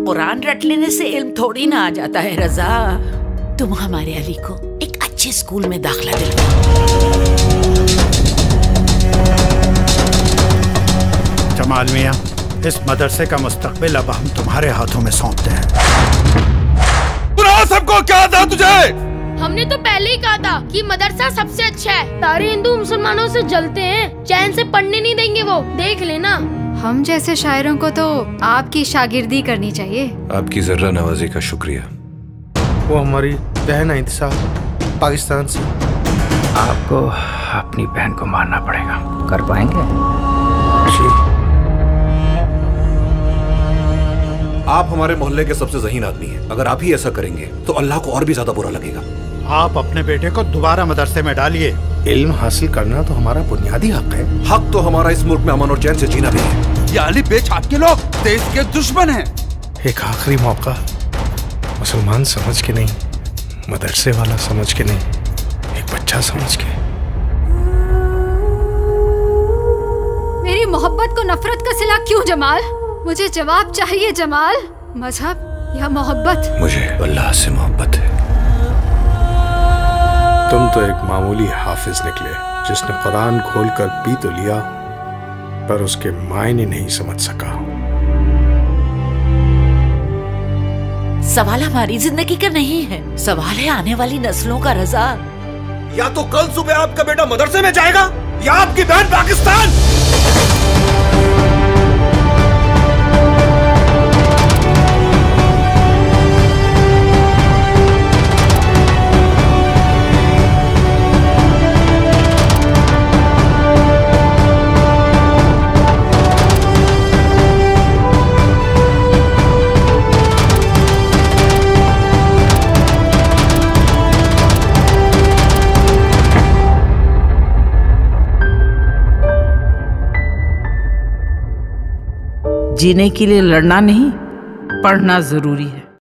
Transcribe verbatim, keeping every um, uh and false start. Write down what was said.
कुरान रट लेने से इल्म थोड़ी ना आ जाता है रजा। तुम हमारे अली को एक अच्छे स्कूल में दाखिला दिलवाओ। जमाल मियाँ, इस मदरसे का मुस्तकबिल अब हम तुम्हारे हाथों में सौंपते हैं। सबको क्या था तुझे? हमने तो पहले ही कहा था कि मदरसा सबसे अच्छा है। सारे हिंदू मुसलमानों से जलते हैं, चैन से पढ़ने नहीं देंगे वो, देख लेना। हम जैसे शायरों को तो आपकी शागिर्दी करनी चाहिए। आपकी जर्रा नवाजी का शुक्रिया। वो हमारी बहन है इंतसार, पाकिस्तान से। आपको अपनी बहन को मारना पड़ेगा, कर पाएंगे? जी। आप हमारे मोहल्ले के सबसे ज़हीन आदमी हैं। अगर आप ही ऐसा करेंगे तो अल्लाह को और भी ज्यादा बुरा लगेगा। आप अपने बेटे को दोबारा मदरसे में डालिए। इल्म हासिल करना तो हमारा बुनियादी हक है। हक तो हमारा इस मुल्क में अमन और चैन से जीना भी है। ये अली बेछाप के लोग देश के दुश्मन हैं। एक आखिरी मौका, मुसलमान समझ के नहीं, मदरसे वाला समझ के नहीं, एक बच्चा समझ के। मेरी मोहब्बत को नफरत का सिला क्यों जमाल? मुझे जवाब चाहिए जमाल। मजहब या मोहब्बत? मुझे अल्लाह से मोहब्बत है। तुम तो एक मामूली हाफिज निकले जिसने कुरान खोलकर पी तो लिया पर उसके मायने नहीं समझ सका। सवाल हमारी जिंदगी का नहीं है, सवाल है आने वाली नस्लों का रजा। या तो कल सुबह आपका बेटा मदरसे में जाएगा या आपकी बहन पाकिस्तान। जीने के लिए लड़ना नहीं, पढ़ना जरूरी है।